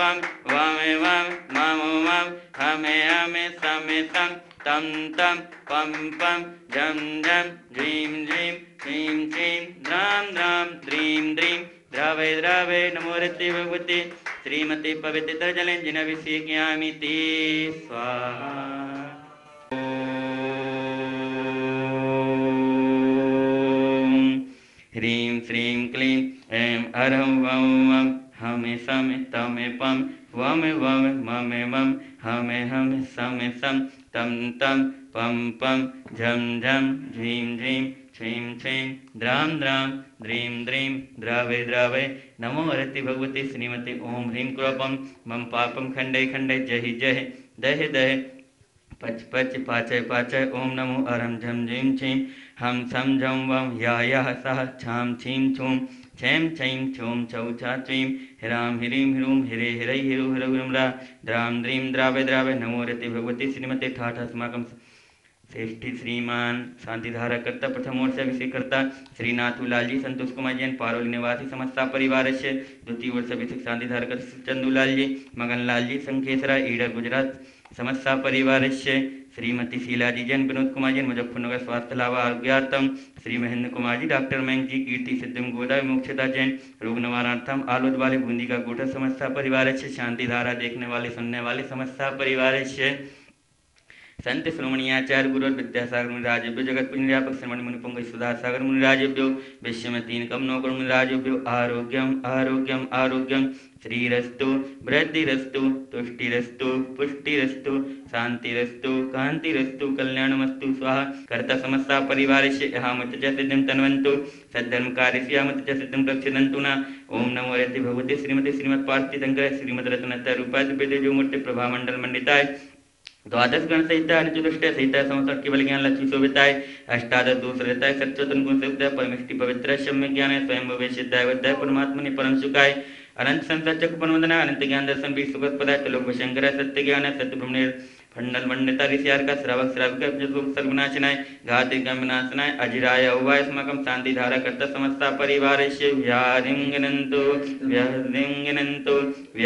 वम वमे वम ममो मम हमे हमे समे सम तम तम पम पम झम झम ह्रीं ह्रीं ह्रीं श्रीं द्रां द्रां द्रीं द्रीं द्रावय द्रावय नमो रति भगवते श्रीमते पवित्र जले जिनभिषेक्यामि ते स्वाहा। ह्रीं श्रीं क्लीं ऐं अरहं वं वं हमे समे तमे पम वमे वमे ममे मम हमे हमे समे सम तम तम पम पम झम झम ह्रीं ह्रीं श्रीं श्रीं द्रां द्रां द्रीं द्रीं द्रावय द्रावय नमो हरति भगवते श्रीमते ओम ह्रीं क्रोपम मम पापम खंडय खंडय जहि जहि दहि दहि पच पच पाचय पाचय ओम नमो अरम झम झीं छीं हम सम झम वम या यः सह छाम छीं छूं छैं छैं छौं छौ छा छीं ह्रां ह्रीं ह्रूं हिरे हिरै हिरु हिरौ ह्रा द्रां द्रीं द्रावय द्रावय नमो रति भगवती श्रीमते ठाठ अस्माकं श्रेष्ठी श्रीमान शांतिधारा करता प्रथम ओर से अभिषेक करता श्रीनाथू लाल जी संतोष कुमार जैन पारोली निवासी समस्ता परिवार से द्वितीय वर्ष अभिषेक शांतिधारा कर चंदूलाल जी मगन लाल जी संखेसरा ईडर गुजरात समस्ता परिवार से श्रीमती शीला जी जैन विनोद कुमार जैन मुजफ्फरनगर स्वास्थ्य लाभ आरोग्यार्थम श्री महेंद्र कुमार जी डॉक्टर मैंग जी कीर्ति सिद्धम गोदा मोक्षदा जैन रोग निवारणार्थम आलोद वाले बूंदी का गोठा समस्या परिवार से शांतिधारा देखने वाले सुनने वाले समस्या परिवार से संत श्रोमणीयाचार्य गुरु विद्यासागर मुनिराजेभ्यो जगत पुण्यव्यापक श्रमण मुनिपुंग सुधासागर मुनिराजेभ्यो विश्वमतीन कमनोकर मुनिराजेभ्यो आरोग्यम आरोग्यम आरोग्यम श्रीरस्तु वृद्धिरस्तु तुष्टिरस्तु पुष्टिरस्तु शांतिरस्तु कांतिरस्तु कल्याणमस्तु स्वाहा। कर्ता समस्ता परिवार से अहमत च सिद्धिं तन्वन्तु सद्धर्म कार्यस्य अहमत च सिद्धिं रक्षन्तु न। ओम नमो रति भगवते श्रीमते श्रीमद पार्थिव शंकर श्रीमद रत्नतर रूपाय दिव्य मूर्ति प्रभा मंडल मंडिताय द्वादश गण सहित अनुचतुष्ट सहित समस्त केवल ज्ञान लक्ष्मी शोभिताय अष्टादश दोष रहता है सच्चोतन गुण से परमिष्टि पवित्र सम्य ज्ञान है स्वयं भविष्यदाय वध्याय परमात्मा ने परम सुखाय अनंत संसार चक्रपन वंदना अनंत ज्ञान दर्शन भी सुखद पदार्थ लोक शंकर सत्य ज्ञान है सत्य ब्रह्म खंडल मंडिता ऋषियार का श्रावक श्राविक सर्वनाशनाय घाति गमनाशनाय अजिराय उवाय अस्माकं शांति धारा करता समस्ता परिवार से व्यारिंगनंतो व्यारिंगनंतो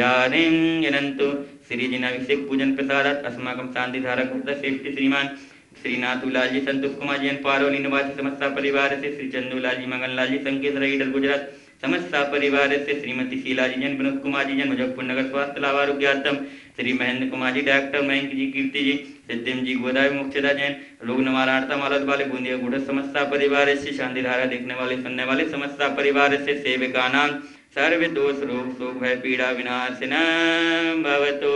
व्यारिंगनंतो श्री जिनाभिषेक पूजन प्रसादात अस्माकं शांति धारा करता श्रेष्ठ श्रीमान श्रीनाथूलाल जी संतोष कुमार जैन पारोली निवासी समस्ता परिवार से श्री चंदूलाल जी मगनलाल जी संकेत रईडर गुजरात समस्ता परिवार से श्रीमती शीला जी जैन विनोद कुमार जी जैन मुजफ्फरनगर स्वास्थ्य लाभ आरोग्यार्थम श्री महेंद्र कुमार जी डॉक्टर मयंक जी कीर्ति जी सिद्धिम जी गोदाय मोक्षदा जैन रोग निवारणार्थम आलत वाले बूंदिया गुढ़ समस्ता परिवार से शांति धारा देखने वाले सुनने वाले समस्ता परिवार से सेविका नाम सर्व दोष रोग शोक भय पीड़ा विनाशना भवतो।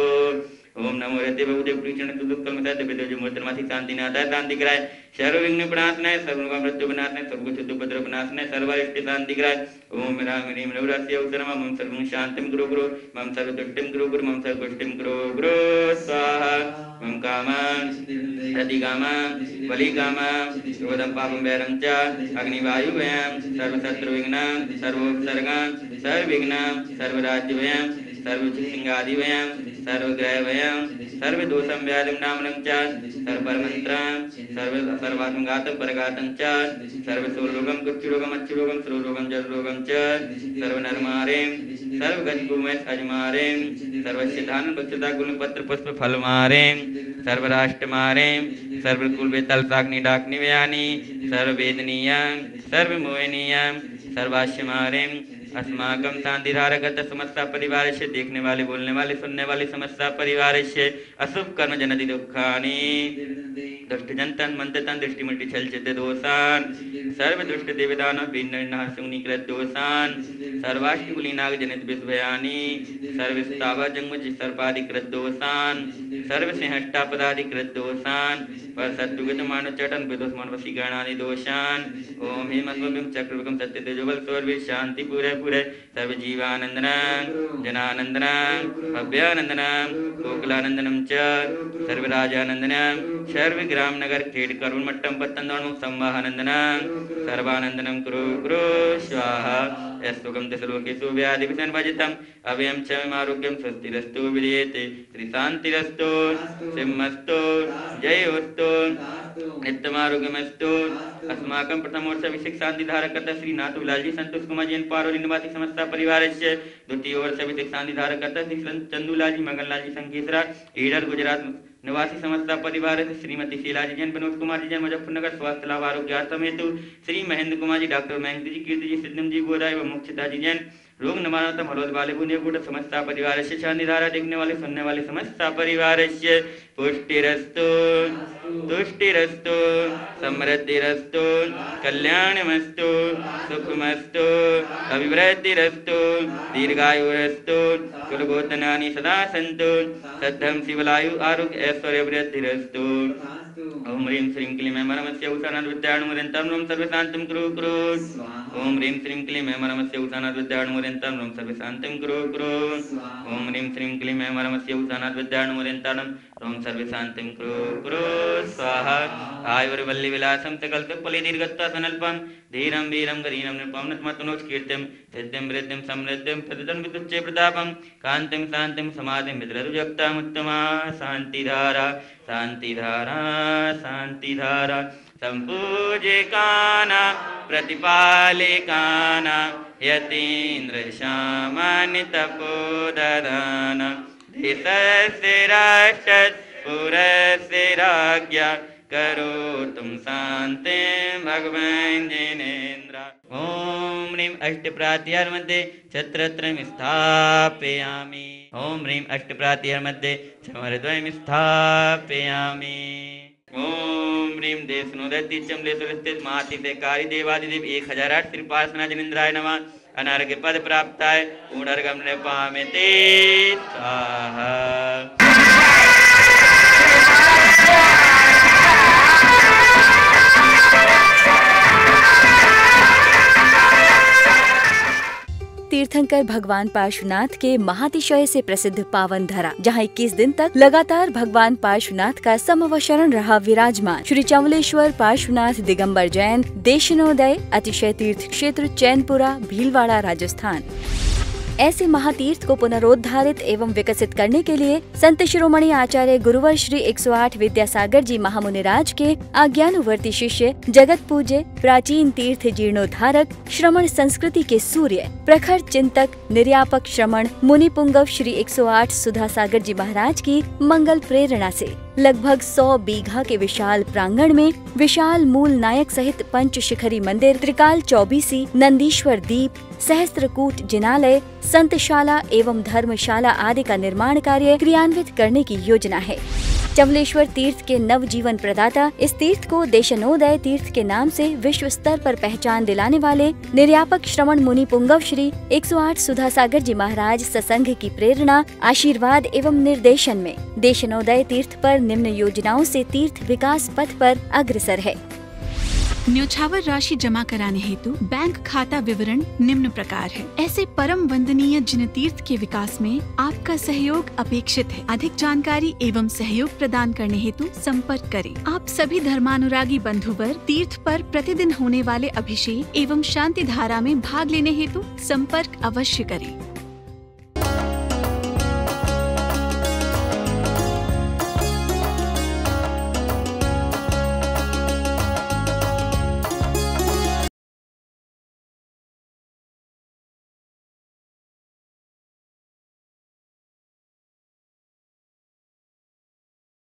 ओम नमो रते भगवते कृष्ण दुख कलमता दिव्य जो मूर्तिमासी शांति नादाय शांति कराय सर्व विघ्न विनाशनाय सर्व मृत्यु विनाशनाय सर्व कुछ उपद्रव विनाशनाय सर्वारिष्ट शांति कराय। ओम राम ह्रीं नवरास्य अवसरम मम सर्वं शांतिं गुरु गुरु मम सर्वतुष्टिं गुरु गुरु मम सर्वपुष्टिं गुरु गुरु स्वाहा। मम कामां रतिकामां बलिकामां शोधं पापं वैरं च अग्निवायुव्यं सर्वशत्रुविघ्नां सर्वोपसर्गां सर्वविघ्नां सर्वराज्यव्यं सर्वसिंहादिव्यं सर्वग्रहव्यं सर्वदोषं व्याधिं नामनं च सर्वपरमन्त्रां सर्वात्मघातं परघातं च सर्वशूलरोगं कुष्ठरोगं अच्छरोगं श्रोरोगं जलरोगं च सर्वनरमारें सर्वगजगुमय अजमारें सर्वसिद्धानं बक्षता गुणपत्र पुष्प फलमारें सर्वराष्ट्रमारें सर्वकुलवेतल साग्नि डाग्निव्यानि सर्ववेदनीयं सर्वमोहनीयं सर्वाश्यमारें अस्माकं शांतिधारगत समस्ता परिवार से देखने वाले बोलने वाले सुनने वाले समस्ता परिवार से अशुभ कर्म जनति दुखानि दुष्ट जनतन मंतन दृष्टिमुष्टि छल चित्त दोषान सर्व दुष्ट देवदान विनः सुनिकृत दोषान सर्वाष्टकुली नाग जनित विषभयानि सर्वस्ताव जंगम सर्पादिकृत दोषान सर्व सिंहष्टापदादिकृत दोषान पर शत्रुगत मानव चटन विदोषमान वशीकरणादि दोषान। ओम हेमत्वं चक्रवर्कं सत्य तेजोबल सर्वे शांति पूरे पूरे सर्व जीवानंदनं जनानंदनं भव्यानंदनं गोकुलानंदनं च सर्वराजानंदनं सर्वग्राम नगर खेड करुण मट्टम पत्तंदोन्मुख संवाहानंदनं सर्वानंदनं कुरु कुरु स्वाहा। यस्तुकं दशलोकेषु व्याधिविषं भजितं अभयं च आरोग्यम स्वस्तिरस्तु विजयते श्री शांतिरस्तु सिंहस्तु जयोस्तु नित्यमारोग्यमस्तु। अस्माकं प्रथमवर्षाभिषेक शांति धारकर्ता श्री नाथू लालजी संतोष कुमार जैन पारोली निवासी समस्त परिवारस्य। द्वितीय वर्षाभिषेक शांति धारकर्ता श्री चंदूलालजी मंगललालजी संकेतरा ईडर गुजरात निवासी समस्त परिवार श्रीमती शीलाजी जैन विनोद कुमार जी जैन मुजफ्फरनगर स्वास्थ्य लाभ आरोग्यार्थम हेतु श्री महेंद्र कुमार जी डॉक्टर महेंद्र जी कीर्ति जी सिद्धम जी गोरा एवं मुख्यता जी जैन रोग निवारणतम हलोद वाले बुनियागुड़ समस्त परिवार से शांति धारा देखने वाले सुनने वाले समस्त परिवार से पुष्टिरस्तु तुष्टिरस्तु समृद्धिरस्तु कल्याणमस्तु सुखमस्तु अभिवृद्धिरस्तु दीर्घायुरस्तु कुलगोत्रनानि सदा सन्तु सद्धम शिवलायु आरोग्य ऐश्वर्य वृद्धिरस्तु। ओम ह्रीं श्रीं क्लीं ऐं परमस्य उषानाद विद्याणुमुरेन्तं ॐ सर्वशान्तिं कुरु कुरु। ओम ह्रीं श्रीं क्लीं ऐं परमस्य उषानाद विद्याणुमुरेन्तं ॐ सर्वशान्तिं कुरु कुरु। ओम ह्रीं श्रीं क्लीं ऐं परमस्य उषानाद विद्याणुमुरेन्तं ॐ सर्वशान्तिं कुरु कुरु स्वाहा। आयुर्वल्ली विलासं सकलतुपलि दीर्घत्वा सनल्पं धीरं वीरं गरीनं नृपं नतमतनोज कीर्तिं सिद्धिं वृद्धिं समृद्धिं प्रददं विदुच्चे प्रतापं कान्तिं शान्तिं समाधिं विद्ररुजक्ताम् उत्तमा शान्तिधारा शान्तिधारा शान्तिधारा। सम्पूज्यकाना प्रतिपालिकाना यतीन्द्रशामानितपोददाना देशस्य राष्ट्रस्य पुरस्य राज्ञा करोतु शान्तिं भगवान् जिनेन्द्र। ओम ह्रीं अष्टप्रातिहार मध्ये छत्रत्रयं स्थापयामि। ओम ह्रीं अष्टप्रातिहार मध्ये चमरद्वयं स्थापयामि। ओम ह्रीं देशनोदतीचम देशोस्थित महातिथेकारी देवादिदेव 1008 त्रिपासना जनेन्द्राय नमः। अनार्घ्य पद प्राप्ताय पूर्णर्घं नृपामिते स्वाहा। तीर्थंकर भगवान पार्श्वनाथ के महातिशय से प्रसिद्ध पावन धरा, जहाँ 21 दिन तक लगातार भगवान पार्श्वनाथ का समवशरण रहा विराजमान। श्री चंवलेश्वर पार्श्वनाथ दिगंबर जैन देशनोदय अतिशय तीर्थ क्षेत्र चैनपुरा भीलवाड़ा राजस्थान। ऐसे महातीर्थ को पुनरोद्धारित एवं विकसित करने के लिए संत शिरोमणि आचार्य गुरुवर श्री 108 विद्यासागर जी महामुनिराज के आज्ञानुवर्ती शिष्य जगत पूज्य प्राचीन तीर्थ जीर्णोद्धारक श्रमण संस्कृति के सूर्य प्रखर चिंतक निर्यापक श्रमण मुनि पुंगव श्री 108 सुधासागर जी महाराज की मंगल प्रेरणा से लगभग 100 बीघा के विशाल प्रांगण में विशाल मूल नायक सहित पंच शिखरी मंदिर, त्रिकाल चौबीसी, नंदीश्वर दीप, सहस्त्रकूट जिनालय, संतशाला एवं धर्मशाला आदि का निर्माण कार्य क्रियान्वित करने की योजना है। चंवलेश्वर तीर्थ के नव जीवन प्रदाता इस तीर्थ को देशनोदय तीर्थ के नाम से विश्व स्तर पर पहचान दिलाने वाले निर्यापक श्रमण मुनि पुंगव श्री 108 सुधासागर जी महाराज सत्संग की प्रेरणा, आशीर्वाद एवं निर्देशन में देशनोदय तीर्थ पर निम्न योजनाओं से तीर्थ विकास पथ पर अग्रसर है। न्योछावर राशि जमा कराने हेतु बैंक खाता विवरण निम्न प्रकार है। ऐसे परम वंदनीय जिन तीर्थ के विकास में आपका सहयोग अपेक्षित है। अधिक जानकारी एवं सहयोग प्रदान करने हेतु संपर्क करें। आप सभी धर्मानुरागी बंधुवर तीर्थ पर प्रतिदिन होने वाले अभिषेक एवं शांति धारा में भाग लेने हेतु संपर्क अवश्य करें।